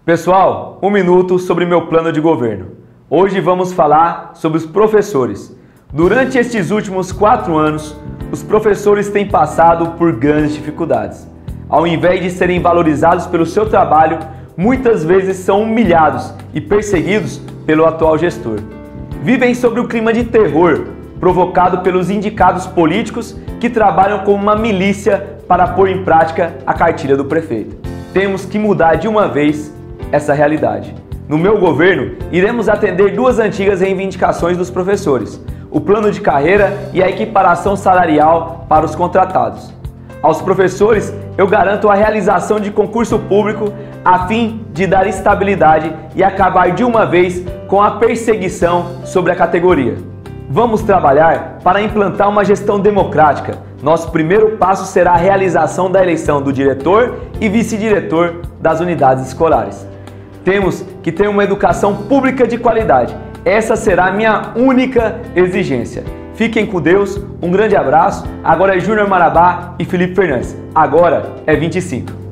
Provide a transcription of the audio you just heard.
Pessoal, um minuto sobre meu plano de governo. Hoje vamos falar sobre os professores. Durante estes últimos 4 anos, os professores têm passado por grandes dificuldades. Ao invés de serem valorizados pelo seu trabalho, muitas vezes são humilhados e perseguidos pelo atual gestor. Vivem sob o clima de terror provocado pelos indicados políticos que trabalham como uma milícia para pôr em prática a cartilha do prefeito. Temos que mudar de uma vez essa realidade. No meu governo, iremos atender 2 antigas reivindicações dos professores: o plano de carreira e a equiparação salarial para os contratados. Aos professores, eu garanto a realização de concurso público a fim de dar estabilidade e acabar de uma vez com a perseguição sobre a categoria. Vamos trabalhar para implantar uma gestão democrática. Nosso primeiro passo será a realização da eleição do diretor e vice-diretor das unidades escolares. Temos que ter uma educação pública de qualidade. Essa será a minha única exigência. Fiquem com Deus, um grande abraço. Agora é Júnior Marabá e Felipe Fernandes. Agora é 25.